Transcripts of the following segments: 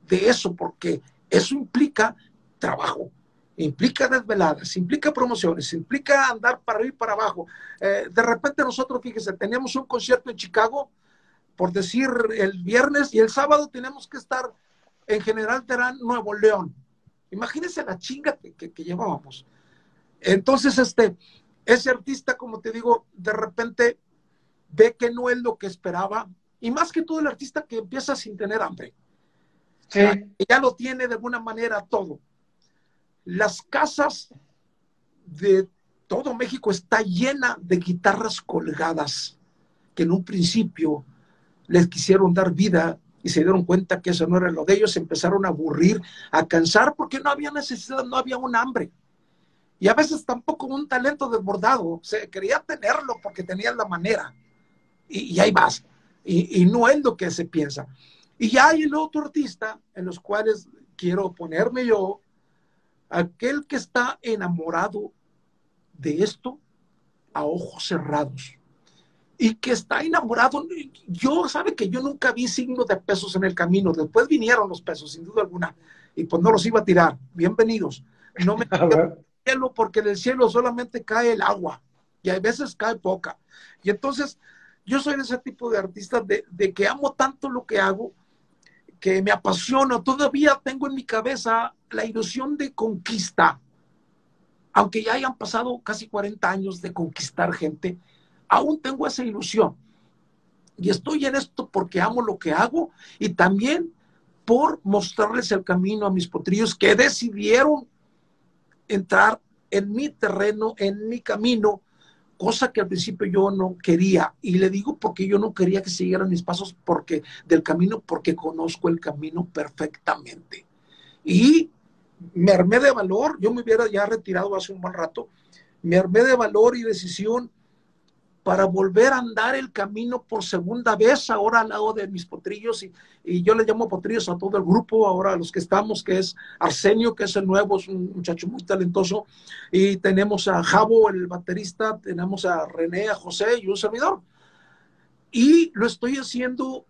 de eso, porque eso implica trabajo, implica desveladas, implica promociones, implica andar para arriba y para abajo. De repente nosotros, fíjese, teníamos un concierto en Chicago, por decir, el viernes, y el sábado tenemos que estar en General Terán, Nuevo León. Imagínense la chinga que llevábamos. Entonces, ese artista, como te digo, de repente ve que no es lo que esperaba, y más que todo el artista que empieza sin tener hambre. Sí. Ya lo tiene de alguna manera todo. Las casas de todo México está llena de guitarras colgadas, que en un principio les quisieron dar vida y se dieron cuenta que eso no era lo de ellos, se empezaron a aburrir, a cansar, porque no había necesidad, no había un hambre. Y a veces tampoco un talento desbordado, se quería tenerlo porque tenía la manera. Y ahí vas. Y no es lo que se piensa. Y hay el otro artista en los cuales quiero ponerme yo, aquel que está enamorado de esto a ojos cerrados y que está enamorado. Yo, sabe que yo nunca vi signos de pesos en el camino. Después vinieron los pesos, sin duda alguna, y pues no los iba a tirar. Bienvenidos. No me del cielo, porque del cielo solamente cae el agua y a veces cae poca. Y entonces yo soy de ese tipo de artista de que amo tanto lo que hago, que me apasiona. Todavía tengo en mi cabeza la ilusión de conquista, aunque ya hayan pasado casi 40 años de conquistar gente, aún tengo esa ilusión. Y estoy en esto porque amo lo que hago y también por mostrarles el camino a mis potrillos que decidieron entrar en mi terreno, en mi camino, cosa que al principio yo no quería. Y le digo porque yo no quería que siguieran mis pasos del camino, porque conozco el camino perfectamente. Y me armé de valor, yo me hubiera ya retirado hace un buen rato, me armé de valor y decisión para volver a andar el camino por segunda vez, ahora al lado de mis potrillos, y yo le llamo potrillos a todo el grupo, ahora a los que estamos, que es Arsenio, que es el nuevo, es un muchacho muy talentoso, y tenemos a Javo, el baterista, tenemos a René, a José y un servidor. Y lo estoy haciendo,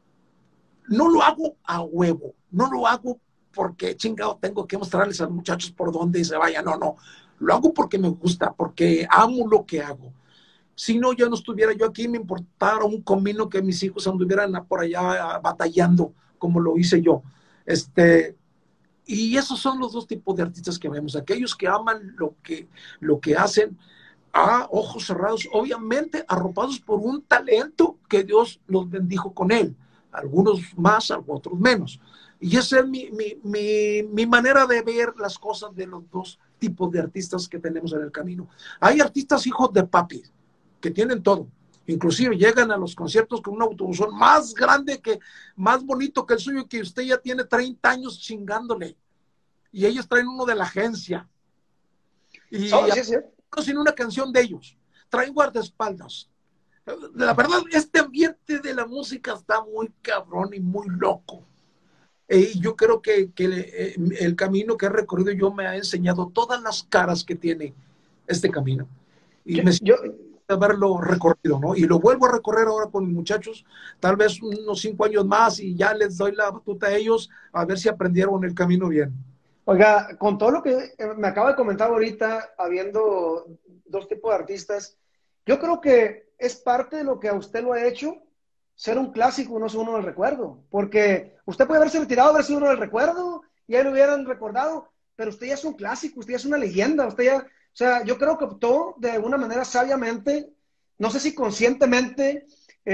no lo hago a huevo, no lo hago porque chingado tengo que mostrarles a los muchachos por dónde se vayan, no, no, lo hago porque me gusta, porque amo lo que hago. Si no, yo no estuviera yo aquí, me importara un comino que mis hijos anduvieran por allá batallando, como lo hice yo. Y esos son los dos tipos de artistas que vemos, aquellos que aman lo que hacen a ojos cerrados, obviamente arropados por un talento que Dios los bendijo con él, algunos más, otros menos. Y esa es mi manera de ver las cosas de los dos tipos de artistas que tenemos en el camino. Hay artistas hijos de papi, que tienen todo. Inclusive llegan a los conciertos con un autobusón más grande, más bonito que el suyo, que usted ya tiene 30 años chingándole. Y ellos traen uno de la agencia. Y Sí. sin una canción de ellos. Traen guardaespaldas. La verdad, este ambiente de la música está muy cabrón y muy loco. Y yo creo que el camino que he recorrido yo me ha enseñado todas las caras que tiene este camino. Y me siento de haberlo recorrido, ¿no? Y lo vuelvo a recorrer ahora con mis muchachos, tal vez unos 5 años más, y ya les doy la batuta a ellos a ver si aprendieron el camino bien. Oiga, con todo lo que me acaba de comentar ahorita, habiendo dos tipos de artistas, yo creo que es parte de lo que a usted lo ha hecho ser un clásico, no ser uno del recuerdo. Porque usted puede haberse retirado, haber sido uno del recuerdo, y ahí lo hubieran recordado, pero usted ya es un clásico, usted ya es una leyenda, usted ya, o sea, yo creo que optó de alguna manera sabiamente, no sé si conscientemente,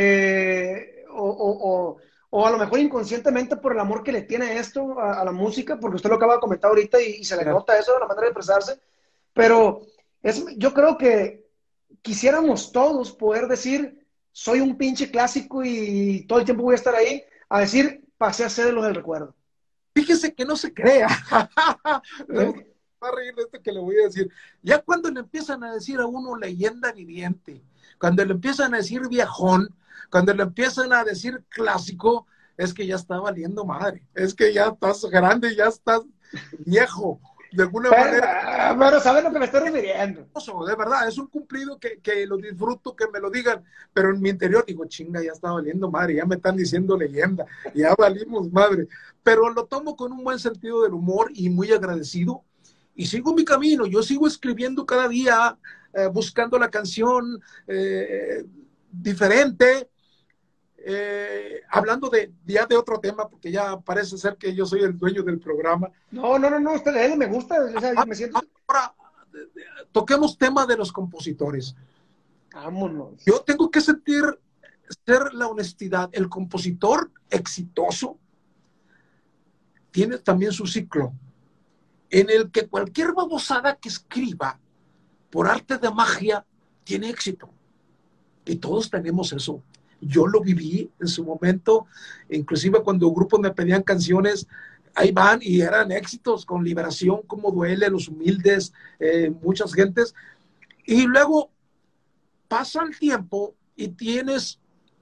o a lo mejor inconscientemente por el amor que le tiene esto a la música, porque usted lo acaba de comentar ahorita y se le nota eso de la manera de expresarse, pero yo creo que quisiéramos todos poder decir, soy un pinche clásico y todo el tiempo voy a estar ahí, a decir, pasé a ser de los del recuerdo. Fíjese que no se crea. ¿Eh? Va a reír de esto que le voy a decir. Ya cuando le empiezan a decir a uno leyenda viviente, cuando le empiezan a decir viejón, cuando le empiezan a decir clásico, es que ya está valiendo madre. Es que ya estás grande, ya estás viejo. de alguna manera. Pero ¿sabes lo que me estoy refiriendo? De verdad, es un cumplido que lo disfruto, que me lo digan, pero en mi interior digo, chinga, ya está valiendo madre, ya me están diciendo leyenda, ya valimos madre. Pero lo tomo con un buen sentido del humor y muy agradecido. Y sigo mi camino, yo sigo escribiendo cada día, buscando la canción diferente, hablando ya de otro tema, porque ya parece ser que yo soy el dueño del programa. No, usted me gusta, o sea, me siento... Ahora, toquemos tema de los compositores. Vámonos. Yo tengo que ser la honestidad. El compositor exitoso tiene también su ciclo, en el que cualquier babosada que escriba por arte de magia tiene éxito. Y todos tenemos eso. Yo lo viví en su momento, inclusive cuando grupos me pedían canciones, ahí van y eran éxitos con Liberación, Como Duele, Los Humildes, muchas gentes. Y luego pasa el tiempo y tienes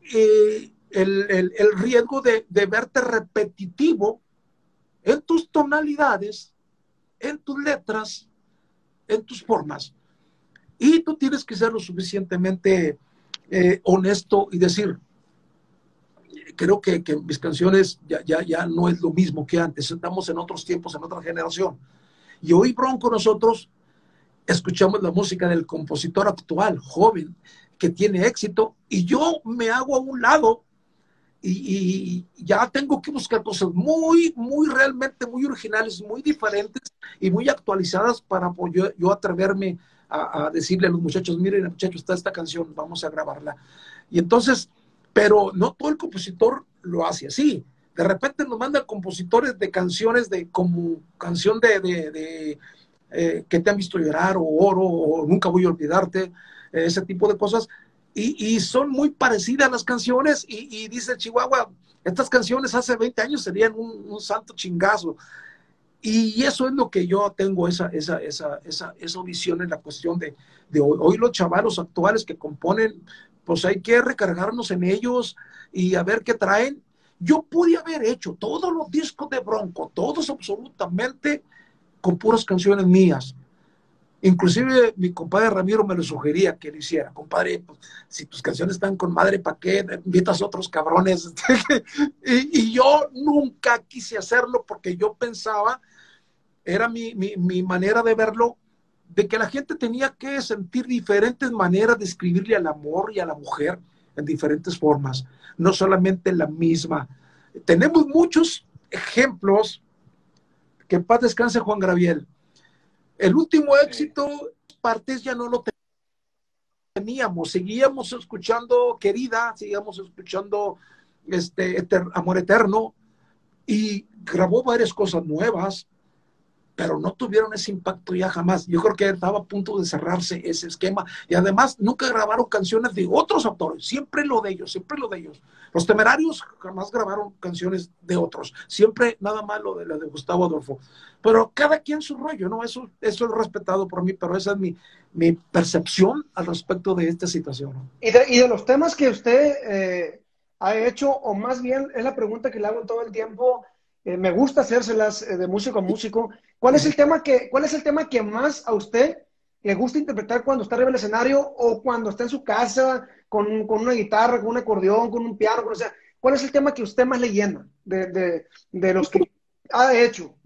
el riesgo de verte repetitivo en tus tonalidades, en tus letras, en tus formas. Y tú tienes que ser lo suficientemente honesto y decir, creo que mis canciones ya no es lo mismo que antes, estamos en otros tiempos, en otra generación. Y hoy, Bronco, nosotros escuchamos la música del compositor actual, joven, que tiene éxito, y yo me hago a un lado y ya tengo que buscar cosas muy realmente muy originales, muy diferentes y muy actualizadas para yo atreverme a decirle a los muchachos, miren muchachos, está esta canción, vamos a grabarla. Y entonces, pero no todo el compositor lo hace así. De repente nos mandan compositores de canciones como canción que te han visto llorar, o Oro, o Nunca Voy a Olvidarte, ese tipo de cosas, y son muy parecidas las canciones, y dice Chihuahua, estas canciones hace 20 años serían un santo chingazo, y eso es lo que yo tengo, esa visión en la cuestión de hoy los chavalos actuales que componen, pues hay que recargarnos en ellos y a ver qué traen. Yo pude haber hecho todos los discos de Bronco, todos absolutamente, con puras canciones mías. Inclusive mi compadre Ramiro me lo sugería que lo hiciera. Compadre, pues, si tus canciones están con madre, ¿para qué invitas a otros cabrones? y yo nunca quise hacerlo porque yo pensaba, era mi manera de verlo, de que la gente tenía que sentir diferentes maneras de escribirle al amor y a la mujer en diferentes formas, no solamente la misma. Tenemos muchos ejemplos, que en paz descanse Juan Gabriel. El último éxito, partes ya no lo teníamos, seguíamos escuchando Querida, seguíamos escuchando Amor Eterno, y grabó varias cosas nuevas, pero no tuvieron ese impacto ya jamás. Yo creo que estaba a punto de cerrarse ese esquema, y además nunca grabaron canciones de otros autores, siempre lo de ellos, siempre lo de ellos. Los Temerarios jamás grabaron canciones de otros, siempre nada más lo de Gustavo Adolfo. Pero cada quien su rollo, ¿no? Eso es respetado por mí, pero esa es mi percepción al respecto de esta situación, ¿no? Y de los temas que usted ha hecho, o más bien es la pregunta que le hago todo el tiempo, me gusta hacérselas de músico a músico. ¿Cuál es el tema que más a usted le gusta interpretar cuando está arriba del escenario o cuando está en su casa con una guitarra, con un acordeón, con un piano? O sea, ¿cuál es el tema que usted más le llena de los que ha hecho?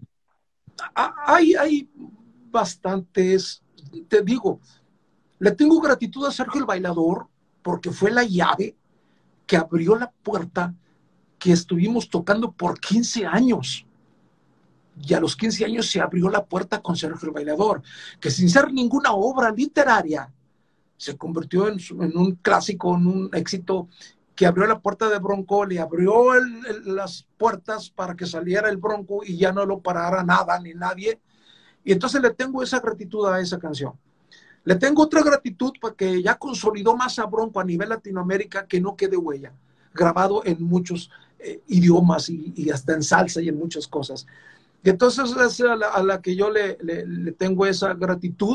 Hay bastantes, te digo, le tengo gratitud a Sergio el Bailador porque fue la llave que abrió la puerta, que estuvimos tocando por 15 años. Y a los 15 años se abrió la puerta con Sergio el Bailador, que sin ser ninguna obra literaria, se convirtió en un clásico, en un éxito que abrió la puerta de Bronco, le abrió las puertas para que saliera el Bronco y ya no lo parara nada ni nadie. Y entonces le tengo esa gratitud a esa canción. Le tengo otra gratitud porque ya consolidó más a Bronco a nivel Latinoamérica, que No Quede Huella, grabado en muchos idiomas y hasta en salsa y en muchas cosas. Y entonces es a la que yo le tengo esa gratitud.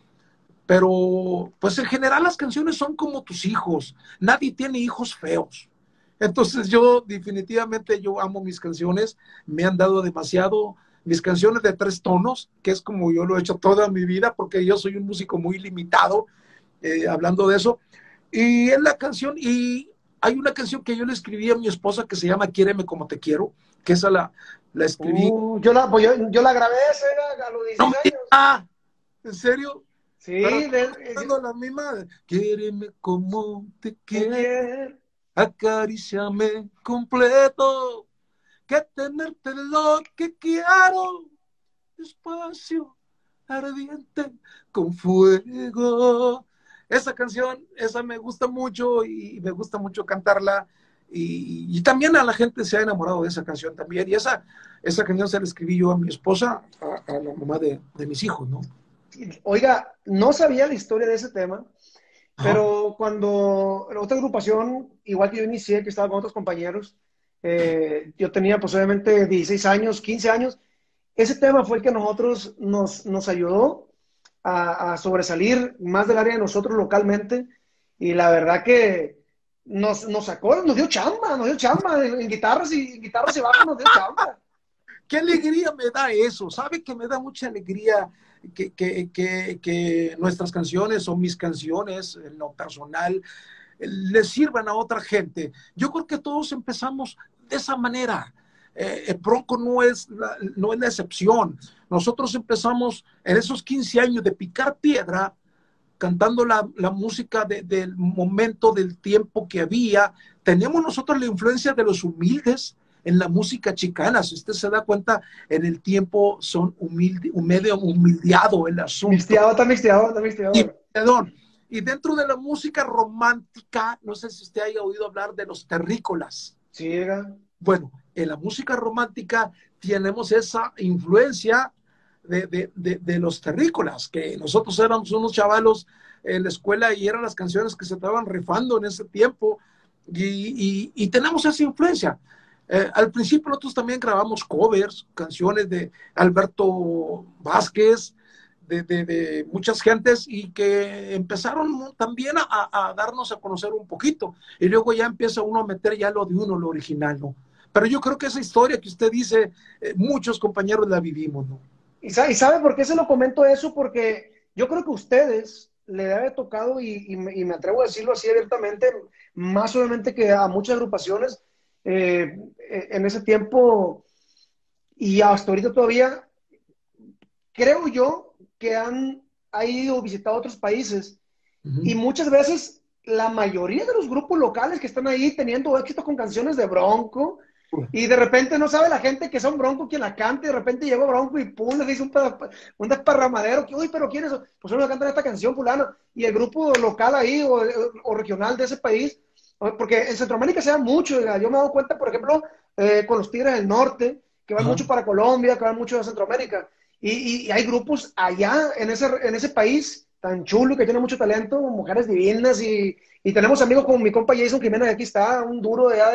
Pero pues en general las canciones son como tus hijos, nadie tiene hijos feos. Entonces yo definitivamente yo amo mis canciones, me han dado demasiado, mis canciones de 3 tonos, que es como yo lo he hecho toda mi vida, porque yo soy un músico muy limitado, hablando de eso. Y es la canción, y hay una canción que yo le escribí a mi esposa que se llama Quiéreme como te quiero, que esa la escribí. Yo la grabé esa a los No 16 me años. digas, ¿en serio? Pero Sí, cantando la misma. Quiéreme como te te quiero, quiero. acaríciame completo, que tenerte lo que quiero, despacio, ardiente, con fuego. Esa canción, esa me gusta mucho y me gusta mucho cantarla. Y también a la gente se ha enamorado de esa canción también. Y esa canción se la escribí yo a mi esposa, a la mamá de mis hijos, ¿no? Oiga, no sabía la historia de ese tema, Ajá. pero cuando la otra agrupación, igual que yo inicié, que estaba con otros compañeros, yo tenía pues obviamente 16 años, 15 años, ese tema fue el que nosotros nos ayudó a sobresalir más del área de nosotros localmente y la verdad que nos sacó, nos dio chamba en guitarras y bajos nos dio chamba. Qué alegría me da eso, ¿sabe? Que me da mucha alegría que nuestras canciones o mis canciones, en lo personal, le sirvan a otra gente. Yo creo que todos empezamos de esa manera. Bronco no es la excepción. Nosotros empezamos en esos 15 años de picar piedra, cantando la música del momento, del tiempo que había. Tenemos nosotros la influencia de los humildes en la música chicana. Si usted se da cuenta, en el tiempo son medio humildeado el asunto. Está Y, mixteado. perdón, y dentro de la música romántica, no sé si usted haya oído hablar de los terrícolas. Sí, era. Bueno, en la música romántica tenemos esa influencia de los terrícolas, que nosotros éramos unos chavalos en la escuela y eran las canciones que se estaban rifando en ese tiempo y tenemos esa influencia. Al principio nosotros también grabamos covers, canciones de Alberto Vázquez, de muchas gentes y que empezaron también a darnos a conocer un poquito y luego ya empieza uno a meter ya lo de uno, lo original, ¿no? Pero yo creo que esa historia que usted dice, muchos compañeros la vivimos, ¿no? Y sabe por qué se lo comento eso? Porque yo creo que a ustedes le debe haber tocado, y me atrevo a decirlo así abiertamente, más obviamente que a muchas agrupaciones en ese tiempo y hasta ahorita todavía, creo yo que ha ido visitado otros países Uh -huh. y muchas veces la mayoría de los grupos locales que están ahí teniendo éxito con canciones de Bronco, y de repente no sabe la gente que son Bronco quien la canta, y de repente llegó Bronco y pum, le dice un desparramadero, que, uy, pero ¿quién es eso? Pues uno canta esta canción, fulano, y el grupo local ahí o regional de ese país, porque en Centroamérica se da mucho, yo me he dado cuenta, por ejemplo, con los Tigres del Norte, que van Ajá. mucho para Colombia, que van mucho a Centroamérica, y hay grupos allá en ese país tan chulo que tiene mucho talento, mujeres divinas, y tenemos amigos como mi compa Jason Jiménez, aquí está, un duro de allá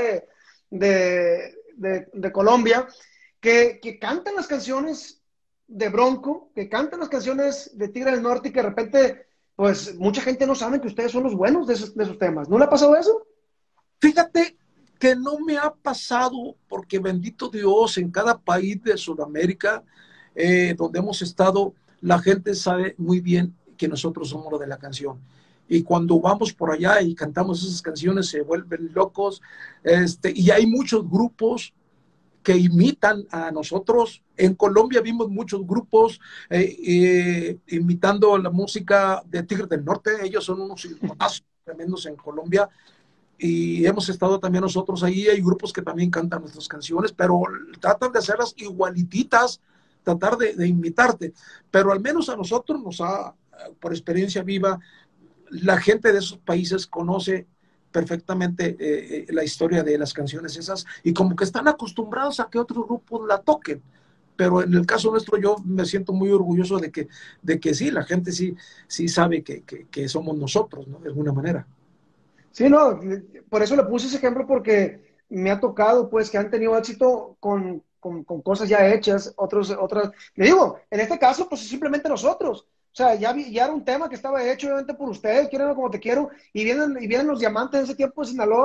de Colombia, que cantan las canciones de Bronco, que cantan las canciones de Tigre del Norte y que de repente, pues mucha gente no sabe que ustedes son los buenos de esos temas. ¿No le ha pasado eso? Fíjate que no me ha pasado porque bendito Dios, en cada país de Sudamérica donde hemos estado, la gente sabe muy bien que nosotros somos los de la canción. Y cuando vamos por allá y cantamos esas canciones, se vuelven locos. Y hay muchos grupos que imitan a nosotros. En Colombia vimos muchos grupos imitando la música de Tigres del Norte. Ellos son unos iconazos tremendos en Colombia y hemos estado también nosotros ahí. Hay grupos que también cantan nuestras canciones, pero tratan de hacerlas igualititas, tratar de imitarte. Pero al menos a nosotros nos ha, por experiencia viva, la gente de esos países conoce perfectamente la historia de las canciones esas y como que están acostumbrados a que otros grupos la toquen. Pero en el caso nuestro yo me siento muy orgulloso de que sí, la gente sí sabe que somos nosotros, ¿no? De alguna manera. Sí, no, por eso le puse ese ejemplo porque me ha tocado pues que han tenido éxito con cosas ya hechas, otras. Le digo, en este caso pues simplemente nosotros. O sea, ya era un tema que estaba hecho obviamente por ustedes, quieren como te quiero, y vienen los diamantes de ese tiempo de Sinaloa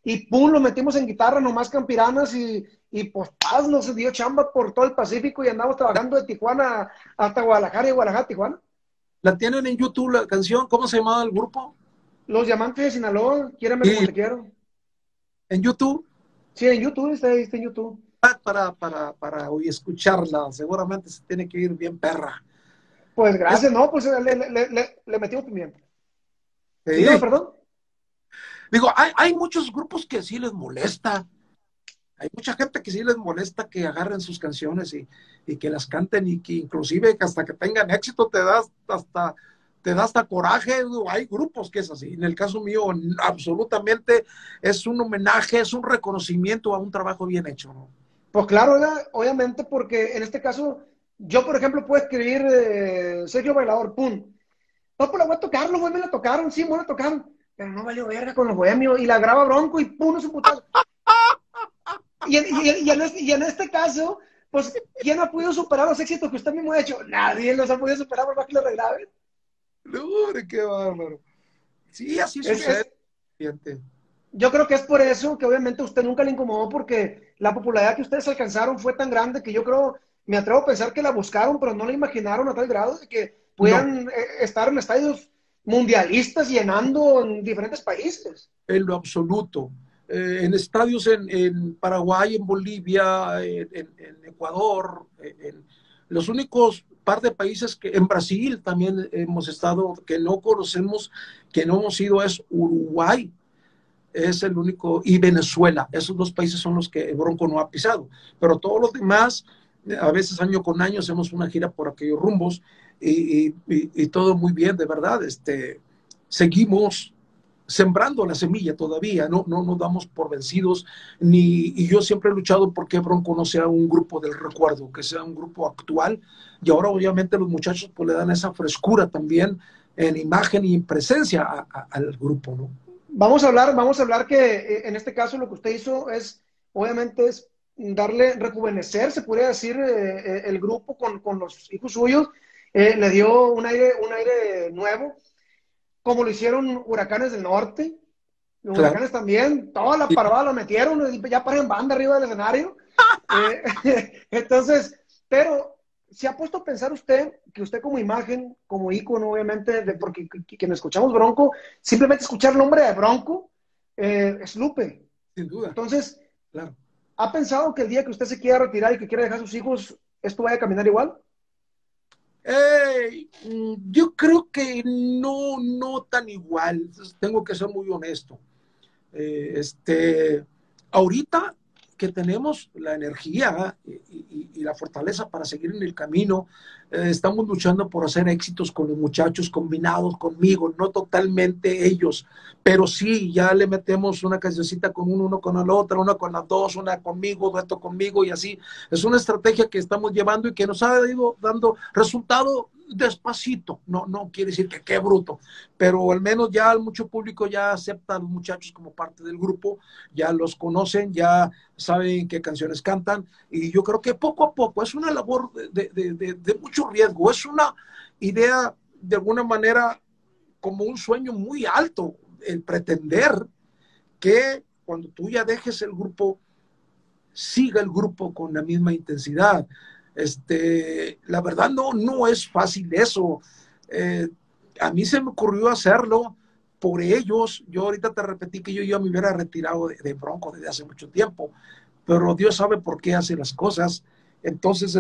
y pum, lo metimos en guitarra, nomás Campiranas, y pues paz, nos dio chamba por todo el Pacífico y andamos trabajando de Tijuana hasta Guadalajara y Guadalajara a Tijuana. La tienen en YouTube la canción, ¿cómo se llamaba el grupo? Los Diamantes de Sinaloa, quiéreme como Y te quiero. en YouTube, Sí, en YouTube, está en YouTube. para hoy escucharla, seguramente se tiene que ir bien perra. Pues Es, gracias, no, pues le metimos pimienta. Dígame, sí. perdón. Digo, hay muchos grupos que sí les molesta. Hay mucha gente que sí les molesta que agarren sus canciones y que las canten y que inclusive hasta que tengan éxito te da hasta coraje. Hay grupos que es así. En el caso mío, absolutamente es un homenaje, es un reconocimiento a un trabajo bien hecho, ¿no? Pues claro, obviamente, porque en este caso, yo, por ejemplo, puedo escribir Sergio Bailador, pum. No, pues la voy a tocarlo, güey, me la tocaron, sí, me la tocaron. Pero no valió verga con los bohemios. Y la graba Bronco y pum, es un putazo. Y en este caso, pues, ¿quién ha podido superar los éxitos que usted mismo ha hecho? Nadie los ha podido superar por más que lo regraben. No, qué bárbaro. Sí, así Es, sucede. es, Fíjate. yo creo que es por eso que obviamente a usted nunca le incomodó, porque la popularidad que ustedes alcanzaron fue tan grande que yo creo, me atrevo a pensar que la buscaron, pero no la imaginaron a tal grado de que No, puedan estar en estadios mundialistas llenando en diferentes países. en lo absoluto. En estadios en Paraguay, en Bolivia, en Ecuador, en los únicos par de países que en Brasil también hemos estado, que no conocemos, que no hemos ido, es Uruguay, es el único, y Venezuela. Esos dos países son los que Bronco no ha pisado. Pero todos los demás, a veces año con año, hacemos una gira por aquellos rumbos y todo muy bien, de verdad. Seguimos sembrando la semilla todavía, no nos damos por vencidos, y yo siempre he luchado porque Bronco no sea un grupo del recuerdo, que sea un grupo actual, y ahora obviamente los muchachos pues le dan esa frescura también en imagen y en presencia al grupo, ¿no? Vamos a hablar que en este caso lo que usted hizo es, obviamente, es darle, rejuvenecer, se podría decir, el grupo con los hijos suyos. Le dio un aire nuevo, como lo hicieron Huracanes del Norte. Los Claro. Huracanes también, toda la Sí. parvada la metieron, y ya paran banda arriba del escenario. Eh, entonces, pero se ha puesto a pensar usted que usted como imagen, como ícono, obviamente, porque quienes escuchamos Bronco, simplemente escuchar el nombre de Bronco es Lupe. Sin duda, Entonces, claro. ¿ha pensado que el día que usted se quiera retirar y que quiera dejar a sus hijos, esto vaya a caminar igual? Yo creo que no tan igual, tengo que ser muy honesto. Eh, este, Ahorita que tenemos la energía y la fortaleza para seguir en el camino, estamos luchando por hacer éxitos con los muchachos combinados conmigo, no totalmente ellos, pero sí, ya le metemos una cancioncita con uno con el otro, una con las dos, una conmigo, dueto conmigo y así. Es una estrategia que estamos llevando y que nos ha ido dando resultado despacito. No quiere decir que qué bruto, pero al menos ya mucho público ya acepta a los muchachos como parte del grupo, ya los conocen, ya saben qué canciones cantan, y yo creo que poco a poco es una labor de mucho riesgo, es una idea de alguna manera como un sueño muy alto, el pretender que cuando tú ya dejes el grupo, siga el grupo con la misma intensidad. La verdad no es fácil eso. Eh, a mí se me ocurrió hacerlo por ellos. Yo ahorita te repetí que yo ya me hubiera retirado de Bronco desde hace mucho tiempo, pero Dios sabe por qué hace las cosas. Entonces,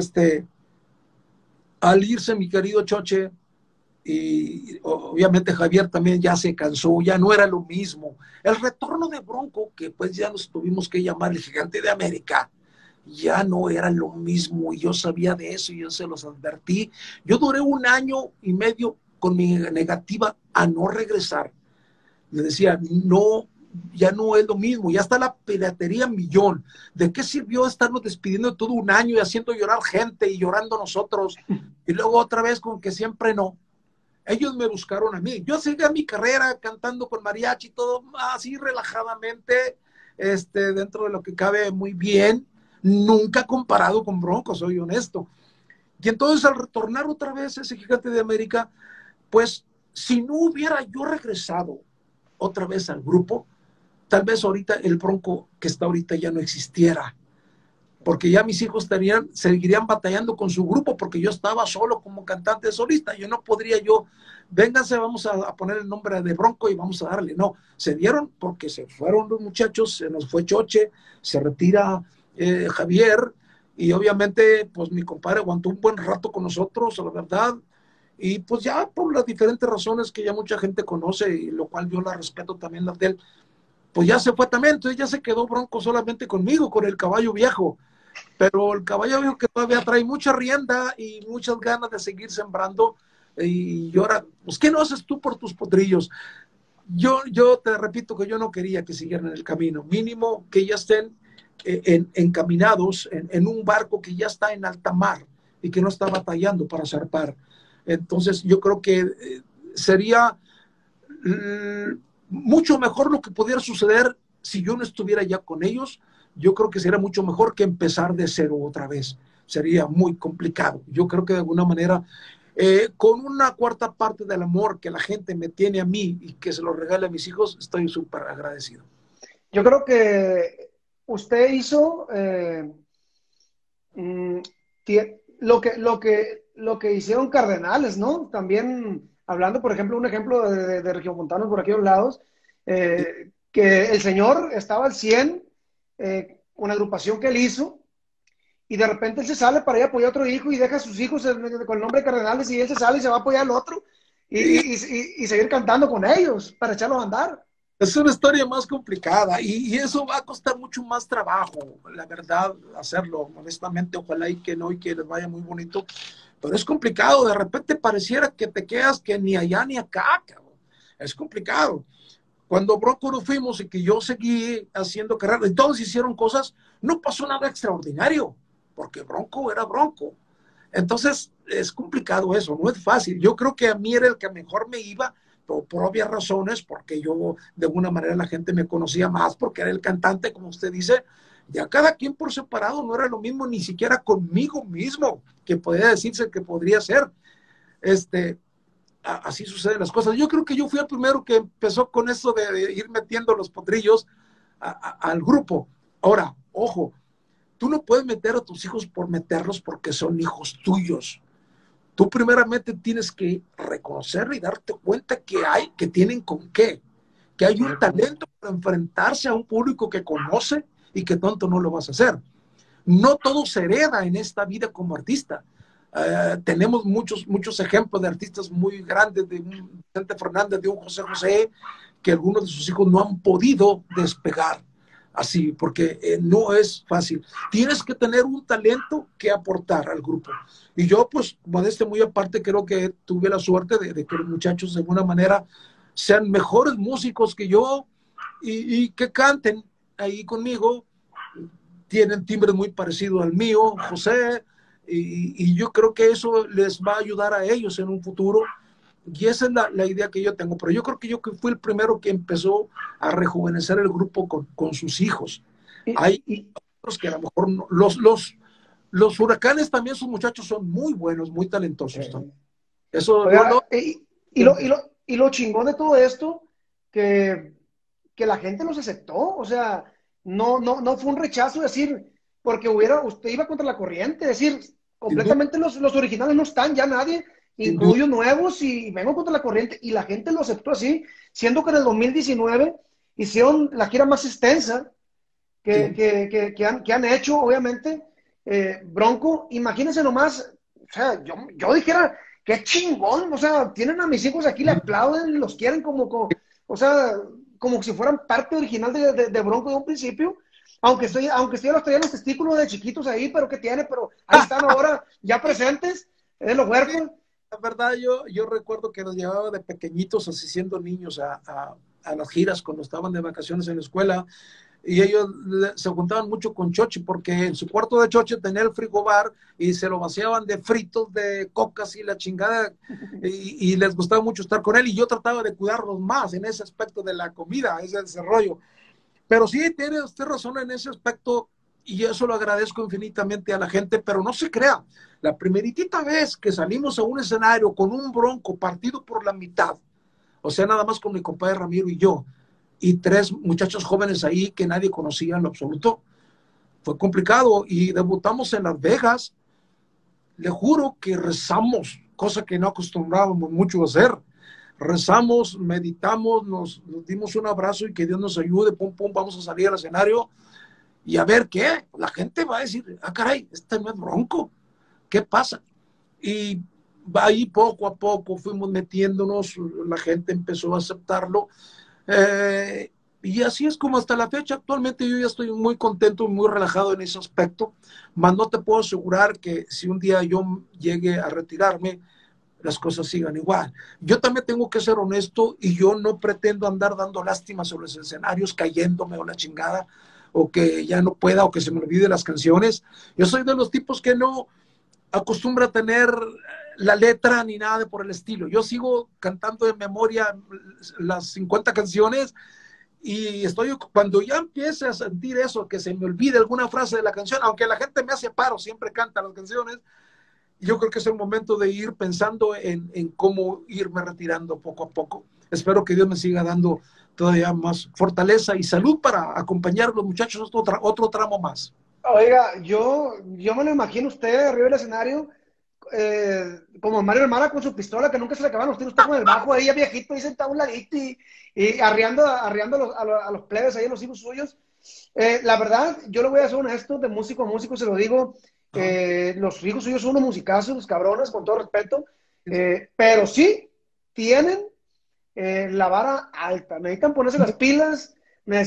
al irse mi querido Choche, y obviamente Javier también ya se cansó, ya no era lo mismo. El retorno de Bronco, que pues ya nos tuvimos que llamar el gigante de América, ya no era lo mismo, y yo sabía de eso y yo se los advertí. Yo duré 1 año y medio con mi negativa a no regresar. Le decía, no, ya no es lo mismo, ya está la piratería millón. ¿De qué sirvió estarnos despidiendo todo 1 año y haciendo llorar gente y llorando nosotros? Y luego otra vez con que siempre no. Ellos me buscaron a mí. Yo seguía mi carrera cantando con mariachi, todo así relajadamente, dentro de lo que cabe muy bien, nunca comparado con Bronco, soy honesto. Y entonces al retornar otra vez ese gigante de América, pues si no hubiera yo regresado otra vez al grupo, tal vez ahorita el Bronco que está ahorita ya no existiera, porque ya mis hijos seguirían batallando con su grupo, porque yo estaba solo como cantante solista. Yo no podría vénganse, vamos a poner el nombre de Bronco y vamos a darle. No, se dieron porque se fueron los muchachos, se nos fue Choche, se retira Javier, y obviamente pues mi compadre aguantó un buen rato con nosotros, la verdad, y pues ya por las diferentes razones que ya mucha gente conoce, y lo cual yo la respeto también las de él, pues ya se fue también. Entonces ya se quedó Bronco solamente conmigo, con el caballo viejo. Pero el caballo viejo que todavía trae mucha rienda y muchas ganas de seguir sembrando. Y ahora, pues, ¿qué no haces tú por tus potrillos? Yo te repito que yo no quería que siguieran en el camino. Mínimo que ya estén encaminados en un barco que ya está en alta mar y que no está batallando para zarpar. Entonces yo creo que sería mucho mejor lo que pudiera suceder si yo no estuviera ya con ellos. Yo creo que sería mucho mejor que empezar de cero otra vez. Sería muy complicado. Yo creo que de alguna manera, con una cuarta parte del amor que la gente me tiene a mí y que se lo regale a mis hijos, estoy súper agradecido. Yo creo que usted hizo mm, lo que hicieron Cardenales, ¿no? También hablando, por ejemplo, un ejemplo de regiomontanos por aquellos lados, que el señor estaba al 100, una agrupación que él hizo, y de repente él se sale para ir a apoyar a otro hijo y deja a sus hijos con el nombre de Cardenales, y él se sale y se va a apoyar al otro y seguir cantando con ellos para echarlos a andar. Es una historia más complicada y eso va a costar mucho más trabajo, la verdad, hacerlo. Honestamente, ojalá y que no, y que les vaya muy bonito. Pero es complicado. De repente pareciera que te quedas que ni allá ni acá, cabrón. Es complicado. Cuando Bronco nos fuimos y que yo seguí haciendo carrera y todos hicieron cosas, no pasó nada extraordinario, porque Bronco era Bronco. Entonces, es complicado eso, no es fácil. Yo creo que a mí era el que mejor me iba, por obvias razones, porque yo de alguna manera la gente me conocía más, porque era el cantante, como usted dice. Ya cada quien por separado no era lo mismo, ni siquiera conmigo mismo, que podría decirse que podría ser. Así suceden las cosas. Yo creo que yo fui el primero que empezó con eso de ir metiendo los potrillos al grupo. Ahora, ojo, tú no puedes meter a tus hijos por meterlos porque son hijos tuyos. Tú primeramente tienes que reconocer y darte cuenta que tienen con qué, que hay un talento para enfrentarse a un público que conoce y que tonto no lo vas a hacer. No todo se hereda en esta vida como artista. Tenemos muchos ejemplos de artistas muy grandes, de un Vicente Fernández, de un José José, que algunos de sus hijos no han podido despegar así, porque no es fácil. Tienes que tener un talento que aportar al grupo. Y yo, pues, modestia muy aparte, creo que tuve la suerte de que los muchachos de alguna manera sean mejores músicos que yo y que canten ahí conmigo. Tienen timbre muy parecido al mío, José, y yo creo que eso les va a ayudar a ellos en un futuro. Y esa es la idea que yo tengo. Pero yo creo que yo fui el primero que empezó a rejuvenecer el grupo con sus hijos. Hay otros que a lo mejor no, los Huracanes también, sus muchachos son muy buenos, muy talentosos. Eso Oiga, y lo chingón de todo esto, que la gente los aceptó, o sea, no fue un rechazo decir, porque usted iba contra la corriente, decir, completamente los originales no están, ya nadie, incluyo nuevos, y vengo contra la corriente, y la gente lo aceptó así, siendo que en el 2019 hicieron la gira más extensa que han hecho, obviamente, Bronco. Imagínense nomás, o sea, yo dijera, qué chingón, o sea, tienen a mis hijos aquí, le aplauden, los quieren o sea, como si fueran parte original de Bronco de un principio, aunque estoy los traía los testículos de chiquitos ahí, pero ¿qué tiene? Pero ahí están ahora, ya presentes, los huérfanos. La verdad, yo recuerdo que los llevaba de pequeñitos, así siendo niños, a las giras cuando estaban de vacaciones en la escuela, y ellos se juntaban mucho con Choche, porque en su cuarto de Choche tenía el frigobar y se lo vaciaban de fritos, de cocas y la chingada, y les gustaba mucho estar con él, y yo trataba de cuidarlos más en ese aspecto de la comida, ese desarrollo. Pero sí, tiene usted razón en ese aspecto, y eso lo agradezco infinitamente a la gente, pero no se crea, la primeritita vez que salimos a un escenario con un Bronco partido por la mitad, o sea, nada más con mi compadre Ramiro y yo, y 3 muchachos jóvenes ahí que nadie conocía en lo absoluto. Fue complicado y debutamos en Las Vegas. Le juro que rezamos, cosa que no acostumbrábamos mucho a hacer. Rezamos, meditamos, nos dimos un abrazo y que Dios nos ayude, pum, pum, vamos a salir al escenario y a ver qué. La gente va a decir, ah, caray, este no es Bronco, ¿qué pasa? Y ahí poco a poco fuimos metiéndonos, la gente empezó a aceptarlo. Y así es como hasta la fecha. Actualmente yo ya estoy muy contento, muy relajado en ese aspecto, mas no te puedo asegurar que si un día yo llegue a retirarme, las cosas sigan igual. Yo también tengo que ser honesto y yo no pretendo andar dando lástima sobre los escenarios, cayéndome o la chingada, o que ya no pueda, o que se me olvide las canciones. Yo soy de los tipos que no acostumbra a tener la letra ni nada de por el estilo. Yo sigo cantando de memoria las 50 canciones y estoy, cuando ya empiece a sentir eso, que se me olvide alguna frase de la canción, aunque la gente me hace paro, siempre canta las canciones, yo creo que es el momento de ir pensando en cómo irme retirando poco a poco. Espero que Dios me siga dando todavía más fortaleza y salud para acompañar a los muchachos otro tramo más. Oiga, yo me lo imagino usted arriba del escenario, como Mario Hermana con su pistola, que nunca se le acaban los tiros, usted con el bajo ahí, viejito, ahí sentado a un ladito y arriando a los plebes ahí, a los hijos suyos. La verdad, yo le voy a ser honesto, de músico a músico se lo digo, los hijos suyos son unos musicazos, los cabrones, con todo respeto, pero sí tienen la vara alta, necesitan ponerse las pilas,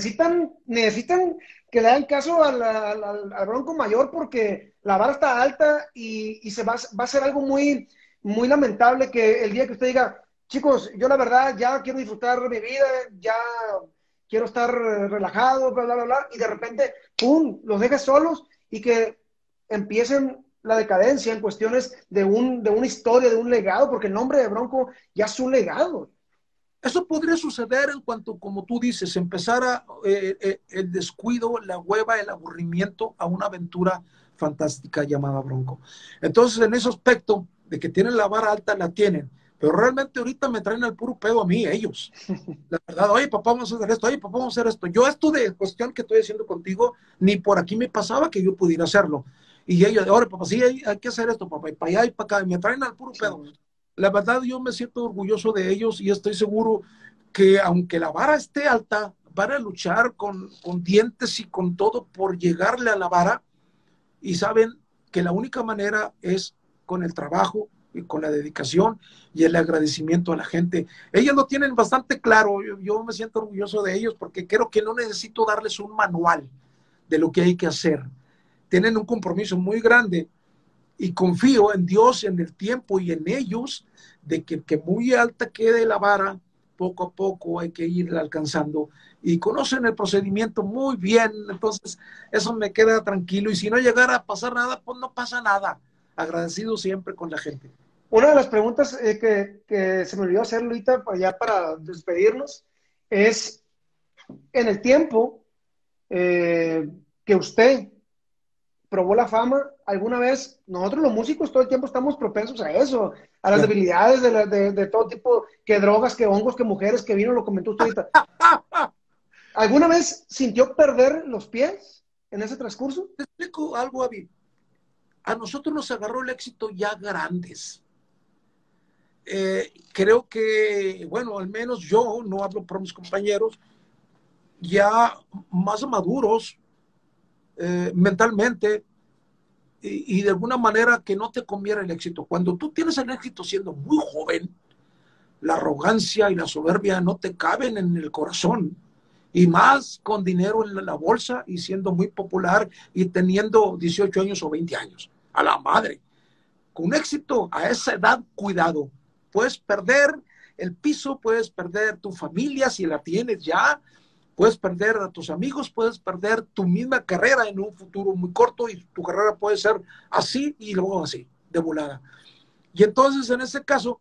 necesitan que le hagan caso al Bronco Mayor porque la vara está alta y va a ser algo muy, muy lamentable que el día que usted diga, chicos, yo la verdad ya quiero disfrutar mi vida, ya quiero estar relajado, bla, bla, bla, bla, y de repente, ¡pum!, los dejes solos y que empiecen la decadencia en cuestiones de una historia, de un legado, porque el nombre de Bronco ya es un legado. Eso podría suceder en cuanto, como tú dices, empezara el descuido, la hueva, el aburrimiento a una aventura fantástica llamada Bronco. Entonces, en ese aspecto de que tienen la vara alta, la tienen. Pero realmente ahorita me traen al puro pedo a mí, ellos. La verdad, oye, papá, vamos a hacer esto, oye, papá, vamos a hacer esto. Yo esto de cuestión que estoy haciendo contigo, ni por aquí me pasaba que yo pudiera hacerlo. Y ellos, ahora, papá, sí, hay que hacer esto, papá, y para allá y para acá, y me traen al puro pedo. La verdad, yo me siento orgulloso de ellos y estoy seguro que aunque la vara esté alta, van a luchar con dientes y con todo por llegarle a la vara y saben que la única manera es con el trabajo y con la dedicación y el agradecimiento a la gente. Ellos lo tienen bastante claro, yo me siento orgulloso de ellos porque creo que no necesito darles un manual de lo que hay que hacer. Tienen un compromiso muy grande y confío en Dios, en el tiempo y en ellos, de que muy alta quede la vara, poco a poco hay que irla alcanzando y conocen el procedimiento muy bien, entonces eso me queda tranquilo y si no llegara a pasar nada, pues no pasa nada, agradecido siempre con la gente. Una de las preguntas que se me olvidó hacer ahorita ya para despedirnos es, en el tiempo que usted probó la fama, alguna vez, nosotros los músicos todo el tiempo estamos propensos a eso, a las debilidades de todo tipo, que drogas, que hongos, que mujeres, que vino, lo comentó usted ahorita. ¿Alguna vez sintió perder los pies en ese transcurso? Te explico algo, Avi. A nosotros nos agarró el éxito ya grandes. Creo que, bueno, al menos yo, no hablo por mis compañeros, ya más maduros mentalmente y de alguna manera que no te conviene el éxito. Cuando tú tienes el éxito siendo muy joven, la arrogancia y la soberbia no te caben en el corazón. Y más con dinero en la bolsa y siendo muy popular y teniendo 18 años o 20 años. A la madre. Con éxito a esa edad, cuidado. Puedes perder el piso, puedes perder tu familia si la tienes ya, puedes perder a tus amigos, puedes perder tu misma carrera en un futuro muy corto y tu carrera puede ser así y luego así, de volada. Y entonces en ese caso,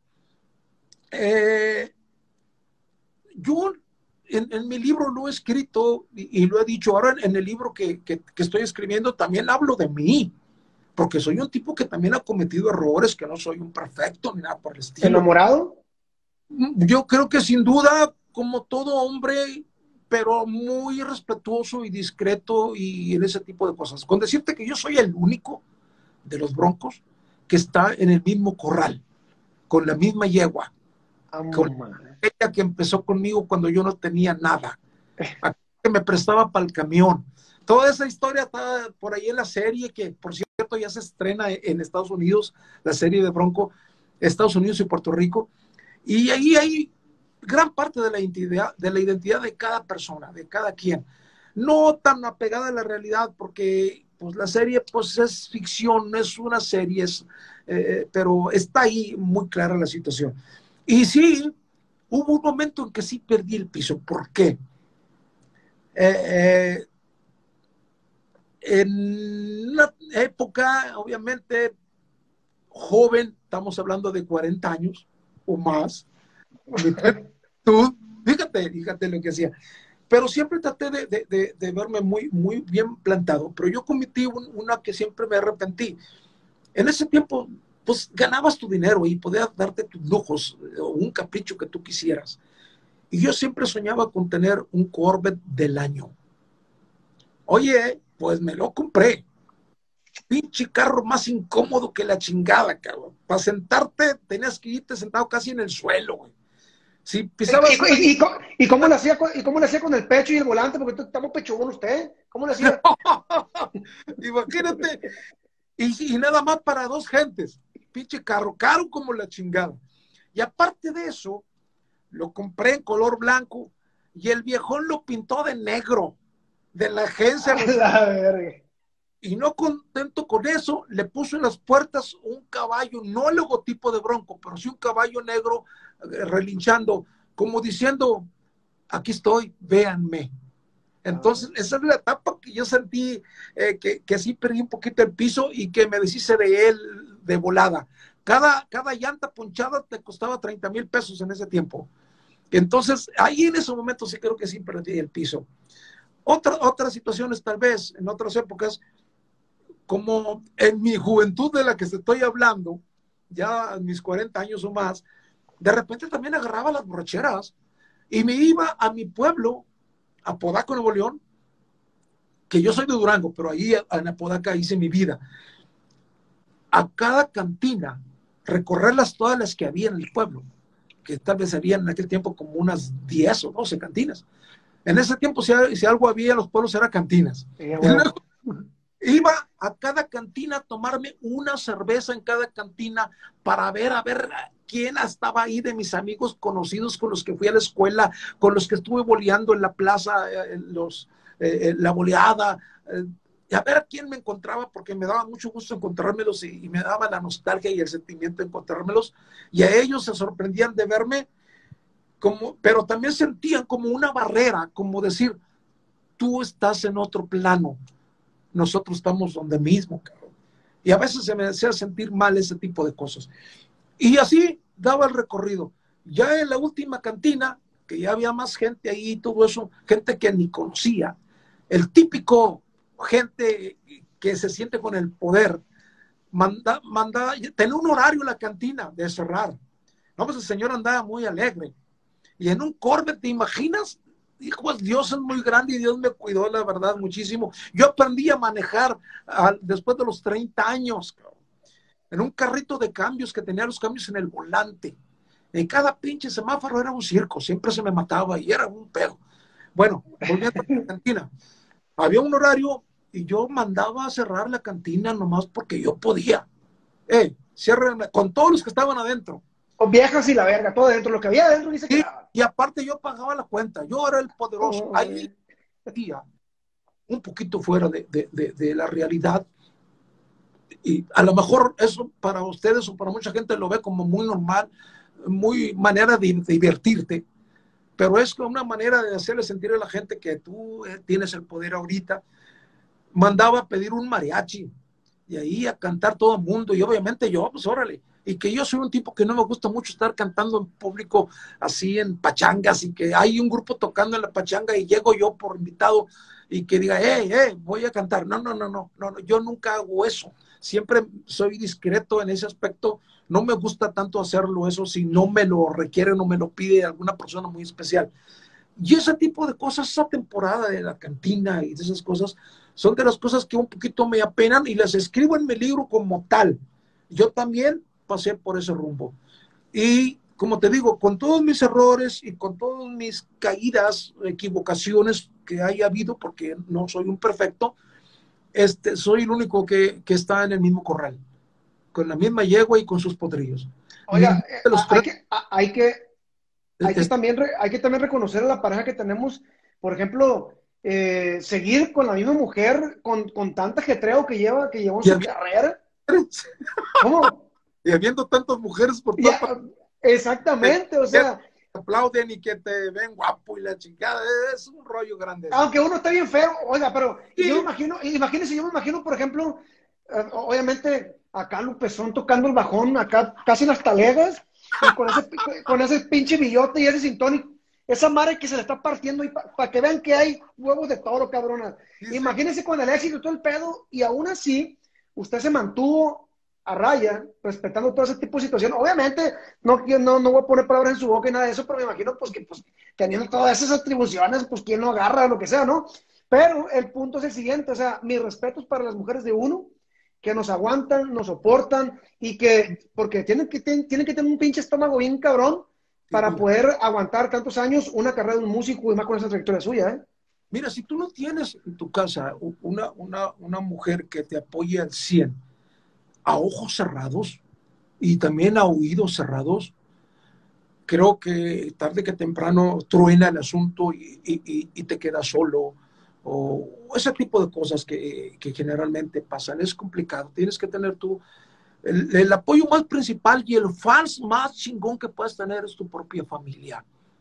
yo en mi libro lo he escrito y lo he dicho ahora en el libro que estoy escribiendo, también hablo de mí, porque soy un tipo que también ha cometido errores, que no soy un perfecto ni nada por el estilo. ¿Enamorado? Yo creo que sin duda, como todo hombre, pero muy respetuoso y discreto y en ese tipo de cosas. Con decirte que yo soy el único de los Broncos que está en el mismo corral, con la misma yegua, con ella que empezó conmigo cuando yo no tenía nada, que me prestaba para el camión. Toda esa historia está por ahí en la serie, que por cierto ya se estrena en Estados Unidos, la serie de Bronco, Estados Unidos y Puerto Rico. Y ahí hay gran parte de la identidad de cada persona, de cada quien. No tan apegada a la realidad, porque pues, la serie pues, es ficción, no es una serie, pero está ahí muy clara la situación. Y sí, hubo un momento en que sí perdí el piso. ¿Por qué? En una época, obviamente, joven, estamos hablando de 40 años o más, tú, fíjate lo que hacía. Pero siempre traté de verme muy bien plantado. Pero yo cometí una que siempre me arrepentí. En ese tiempo, pues ganabas tu dinero y podías darte tus lujos o un capricho que tú quisieras. Y yo siempre soñaba con tener un Corvette del año. Oye, pues me lo compré. Pinche carro más incómodo que la chingada, cabrón. Para sentarte tenías que irte sentado casi en el suelo, güey. Si pisabas... ¿Y cómo le hacía, cómo le hacía con el pecho y el volante? Porque estamos pechugón usted. ¿Cómo le hacía? Imagínate. Y nada más para dos gentes. Pinche carro, caro como la chingada. Y aparte de eso, lo compré en color blanco y el viejón lo pintó de negro, de la agencia. La verga. Y no contento con eso, le puso en las puertas un caballo, no el logotipo de Bronco, pero sí un caballo negro relinchando, como diciendo, aquí estoy, véanme. Entonces, esa es la etapa que yo sentí que sí perdí un poquito el piso y que me deshice de él de volada. Cada llanta ponchada te costaba 30,000 pesos en ese tiempo. Entonces, ahí en ese momento sí creo que sí perdí el piso. Otras situaciones, tal vez, en otras épocas, como en mi juventud de la que te estoy hablando, ya a mis 40 años o más, de repente también agarraba las borracheras y me iba a mi pueblo, a Apodaca, Nuevo León, que yo soy de Durango, pero ahí en Apodaca hice mi vida. A cada cantina, recorrerlas todas las que había en el pueblo, que tal vez había en aquel tiempo como unas 10 o 12 cantinas. En ese tiempo, si algo había en los pueblos, era cantinas. Sí, bueno. Iba a cada cantina a tomarme una cerveza en cada cantina para ver a ver quién estaba ahí de mis amigos conocidos con los que fui a la escuela, con los que estuve boleando en la plaza, la boleada, y a ver a quién me encontraba, porque me daba mucho gusto encontrármelos y me daba la nostalgia y el sentimiento de encontrármelos, y a ellos se sorprendían de verme, pero también sentían como una barrera, como decir, tú estás en otro plano, nosotros estamos donde mismo, cabrón. Y a veces se me hacía sentir mal ese tipo de cosas. Y así daba el recorrido. Ya en la última cantina, que ya había más gente ahí y todo eso, gente que ni conocía, el típico gente que se siente con el poder, tenía un horario en la cantina de cerrar. No, pues el señor andaba muy alegre. Y en un Corvette, ¿te imaginas? Hijo, Dios es muy grande y Dios me cuidó, la verdad, muchísimo. Yo aprendí a manejar después de los 30 años, cabrón, en un carrito de cambios que tenía los cambios en el volante. En cada pinche semáforo era un circo, siempre se me mataba y era un pedo. Bueno, volviendo a la cantina, había un horario y yo mandaba a cerrar la cantina nomás porque yo podía. Ciérrenme, con todos los que estaban adentro. Con viejas y la verga, todo dentro. Lo que había adentro ni se quedaba. Y aparte yo pagaba la cuenta, yo era el poderoso. Ahí un poquito fuera de la realidad. Y a lo mejor eso para ustedes o para mucha gente lo ve como muy normal, muy manera de divertirte, pero es una manera de hacerle sentir a la gente que tú tienes el poder ahorita. Mandaba a pedir un mariachi y ahí a cantar todo el mundo y obviamente yo, pues órale. Y que yo soy un tipo que no me gusta mucho estar cantando en público así en pachangas y que hay un grupo tocando en la pachanga y llego yo por invitado y que diga, voy a cantar. No, yo nunca hago eso. Siempre soy discreto en ese aspecto. No me gusta tanto hacerlo eso si no me lo requiere, no me lo pide alguna persona muy especial. Y ese tipo de cosas, esa temporada de la cantina y de esas cosas, son de las cosas que un poquito me apenan y las escribo en mi libro como tal. Yo también pasé por ese rumbo. Y como te digo, con todos mis errores y con todas mis caídas, equivocaciones que haya habido, porque no soy un perfecto, soy el único que está en el mismo corral, con la misma yegua y con sus potrillos. Oiga, De los tres, hay que también reconocer a la pareja que tenemos, por ejemplo, seguir con la misma mujer, con tanta ajetreo que llevó en y, su carrera. ¿Cómo? y habiendo tantas mujeres por todas Ya, exactamente, o que sea, te aplauden y que te ven guapo y la chingada, es un rollo grande eso. aunque uno está bien feo, oiga, pero yo me Sí, imagino, imagínense, yo me imagino, por ejemplo, obviamente acá Lupezón tocando el bajón, acá casi en las talegas, y con ese pinche billote y ese sintón, esa madre que se le está partiendo, y para que vean que hay huevos de toro, cabrona. dice, Imagínense con el éxito y todo el pedo, y aún así, usted se mantuvo a raya, respetando todo ese tipo de situaciones. Obviamente, no voy a poner palabras en su boca y nada de eso, pero me imagino pues que pues, teniendo todas esas atribuciones, pues quién lo agarra, lo que sea, ¿no? Pero el punto es el siguiente, o sea, mis respetos para las mujeres de uno, que nos aguantan, nos soportan y que, porque tienen que tener un pinche estómago bien cabrón sin para duda. poder aguantar tantos años una carrera de un músico y más con esa trayectoria suya, ¿eh? Mira, si tú no tienes en tu casa una mujer que te apoye al 100 a ojos cerrados y también a oídos cerrados, creo que tarde que temprano truena el asunto y te quedas solo, o ese tipo de cosas que generalmente pasan. Es complicado. Tienes que tener tú el apoyo más principal y el fans más chingón que puedes tener es tu propia familia.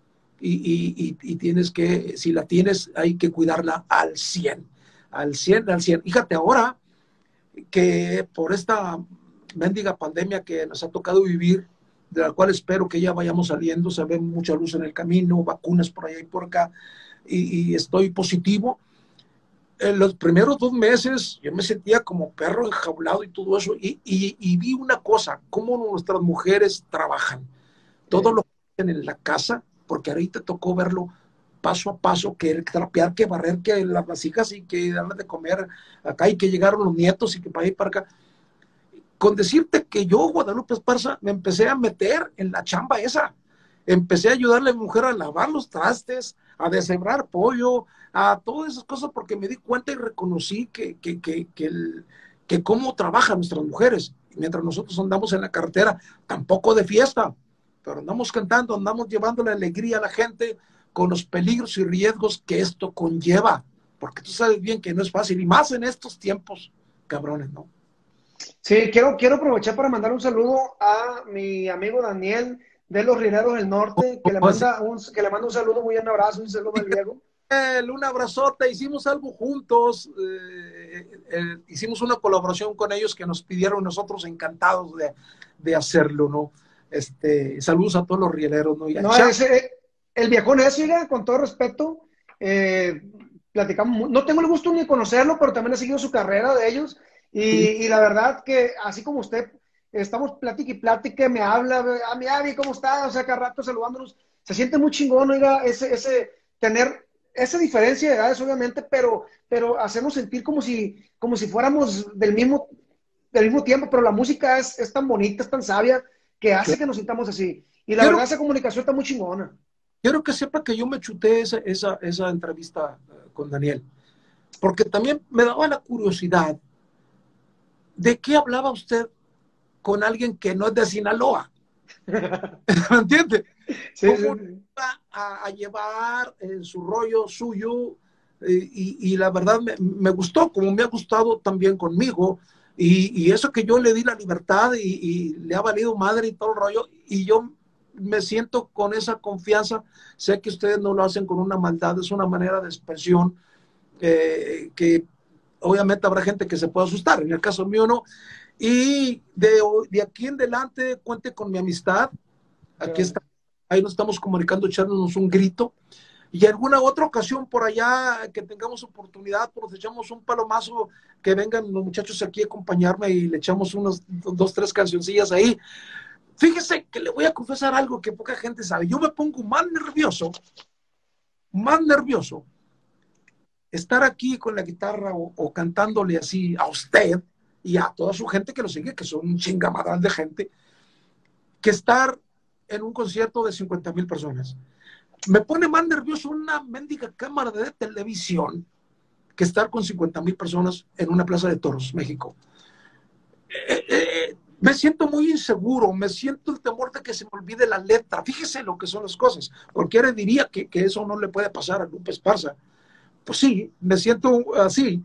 Tienes que, si la tienes, hay que cuidarla al 100, al 100, al 100. Fíjate, ahora que por esta mendiga pandemia que nos ha tocado vivir, de la cual espero que ya vayamos saliendo, se ve mucha luz en el camino, vacunas por allá y por acá, y estoy positivo. En los primeros 2 meses yo me sentía como perro enjaulado y todo eso, y vi una cosa, cómo nuestras mujeres trabajan, todo lo que hacen en la casa, porque ahorita tocó verlo paso a paso, que trapear, que barrer, que las vasijas y que darles de comer acá y que llegaron los nietos y que para ir para acá. Con decirte que yo, Guadalupe Esparza, me empecé a meter en la chamba esa. Empecé a ayudarle a mi mujer a lavar los trastes, a deshebrar pollo, a todas esas cosas, porque me di cuenta y reconocí que cómo trabajan nuestras mujeres. Mientras nosotros andamos en la carretera, tampoco de fiesta, pero andamos cantando, andamos llevando la alegría a la gente con los peligros y riesgos que esto conlleva, porque tú sabes bien que no es fácil, y más en estos tiempos, cabrones, ¿no? Sí, quiero aprovechar para mandar un saludo a mi amigo Daniel de los Rineros del Norte, Pues, que le manda un saludo, muy un abrazo, un saludo al viejo. un abrazote, hicimos algo juntos, hicimos una colaboración con ellos que nos pidieron, nosotros encantados de hacerlo, ¿no? Saludos a todos los rieleros, ¿no? Y a No, Chá, el viejón es, oiga, con todo respeto, eh, platicamos, no tengo el gusto ni de conocerlo, pero también he seguido su carrera de ellos, y la verdad que así como usted, estamos plática y plática, me habla, a mi Avi, ¿cómo está? O sea, cada rato saludándonos, se siente muy chingón, oiga, tener esa diferencia de edades, obviamente, pero hacernos sentir como si fuéramos del mismo tiempo, pero la música es tan bonita, es tan sabia, que hace que nos sintamos así. Y la quiero, verdad, esa comunicación está muy chingona. quiero que sepa que yo me chuté esa entrevista con Daniel, porque también me daba la curiosidad de qué hablaba usted con alguien que no es de Sinaloa. ¿Me entiende? Sí, ¿Cómo sí. va a llevar en su rollo suyo? Y la verdad me gustó, como me ha gustado también conmigo. Y eso que yo le di la libertad y le ha valido madre y todo el rollo. Y yo me siento con esa confianza. Sé que ustedes no lo hacen con una maldad, es una manera de expresión que obviamente habrá gente que se pueda asustar. En el caso mío no. Y de aquí en adelante cuente con mi amistad. Qué Aquí bueno. está, ahí nos estamos comunicando, echándonos un grito. Y alguna otra ocasión por allá que tengamos oportunidad, pues nos echamos un palomazo, que vengan los muchachos aquí a acompañarme y le echamos unas 2, 3 cancioncillas ahí. Fíjese que le voy a confesar algo que poca gente sabe. Yo me pongo más nervioso más nervioso estar aquí con la guitarra o cantándole así a usted y a toda su gente que lo sigue, que son un chingamadral de gente, que estar en un concierto de 50,000 personas. Me pone más nervioso una mendiga cámara de televisión que estar con 50,000 personas en una plaza de toros, México. Me siento muy inseguro, me siento el temor de que se me olvide la letra. Fíjese lo que son las cosas. Cualquiera diría que eso no le puede pasar a Lupe Esparza. Pues sí, me siento así.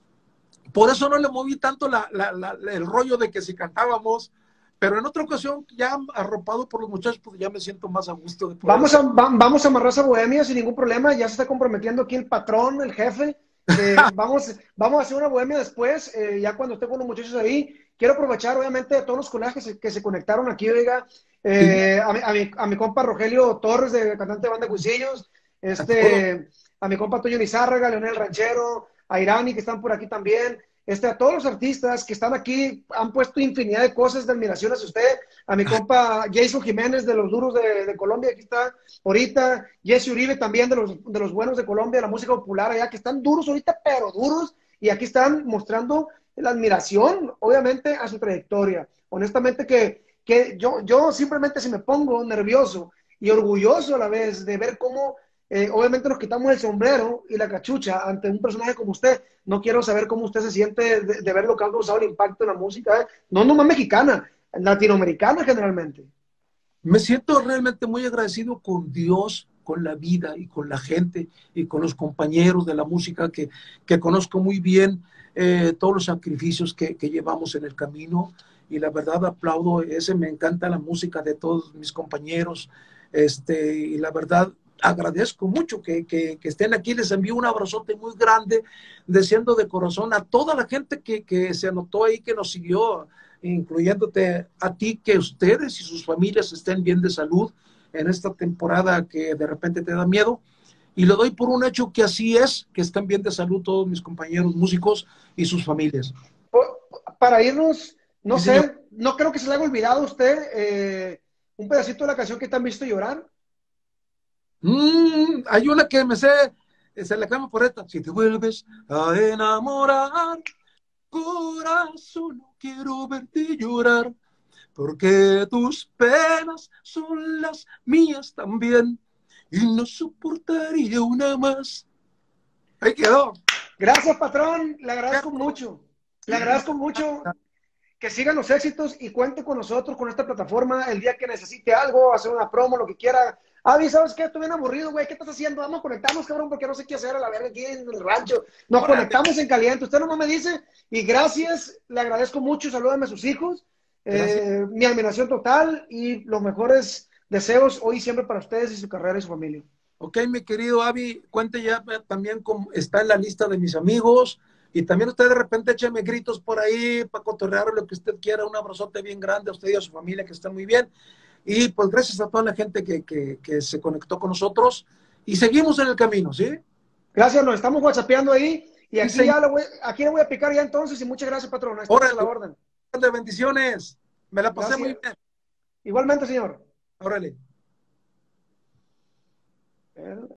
Por eso no le moví tanto el rollo de que si cantábamos, pero en otra ocasión, ya arropado por los muchachos, pues ya me siento más a gusto de poder hacer. Vamos a amarrar esa bohemia sin ningún problema. Ya se está comprometiendo aquí el patrón, el jefe, que vamos a hacer una bohemia después, ya cuando esté con los muchachos ahí. Quiero aprovechar, obviamente, a todos los colegas que se conectaron aquí, oiga, Sí, a mi compa Rogelio Torres, de cantante de banda Cuisillos, a todo. a mi compa Toño Lizárraga, Leonel Ranchero, a Irani, que están por aquí también, a todos los artistas que están aquí, han puesto infinidad de cosas de admiración hacia usted, a mi compa Jason Jiménez de los Duros de Colombia, aquí está ahorita, Jesse Uribe también de los buenos de Colombia, la música popular allá, que están duros ahorita, pero duros, y aquí están mostrando la admiración, obviamente, a su trayectoria. Honestamente que yo simplemente si me pongo nervioso y orgulloso a la vez de ver cómo, obviamente nos quitamos el sombrero y la cachucha ante un personaje como usted. No quiero saber cómo usted se siente de ver lo que ha causado el impacto en la música, no nomás mexicana, latinoamericana generalmente. Me siento realmente muy agradecido con Dios, con la vida y con la gente y con los compañeros de la música que conozco muy bien, todos los sacrificios que llevamos en el camino. Y la verdad aplaudo ese, me encanta la música de todos mis compañeros. Y la verdad agradezco mucho que estén aquí. Les envío un abrazote muy grande, deseando de corazón a toda la gente que se anotó ahí, que nos siguió, incluyéndote a ti, que ustedes y sus familias estén bien de salud en esta temporada que de repente te da miedo. Y lo doy por un hecho que así es, que estén bien de salud todos mis compañeros músicos y sus familias. Para irnos, no Sí, señor. sé, no creo que se le haya olvidado a usted un pedacito de la canción que te han visto llorar. Hay una que me sé, se la cama por esta. Si te vuelves a enamorar, corazón, no quiero verte llorar, porque tus penas son las mías también, y no soportaría una más. Ahí quedó. Gracias, patrón, le agradezco mucho. Le agradezco mucho que sigan los éxitos y cuente con nosotros, con esta plataforma, el día que necesite algo, hacer una promo, lo que quiera. Avi, ¿sabes qué? Estoy bien aburrido, güey. ¿Qué estás haciendo? Vamos a conectarnos, cabrón, porque no sé qué hacer a la verga aquí en el rancho. Nos Órale, conectamos en caliente. Usted no me dice. Y gracias, le agradezco mucho. Salúdame a sus hijos. gracias. Mi admiración total y los mejores deseos hoy y siempre para ustedes y su carrera y su familia. Ok, mi querido Avi, cuente ya también cómo está en la lista de mis amigos. Y también usted de repente écheme gritos por ahí para cotorrear lo que usted quiera. Un abrazote bien grande a usted y a su familia, que estén muy bien. Y pues gracias a toda la gente que se conectó con nosotros. Y seguimos en el camino, ¿sí? Gracias, nos estamos whatsappeando ahí. Y Sí, aquí señor. aquí le voy a picar ya entonces. Y muchas gracias, patrón. Estamos a la Órale, orden. bendiciones. Me la pasé muy Gracias. bien. Igualmente, señor. Órale.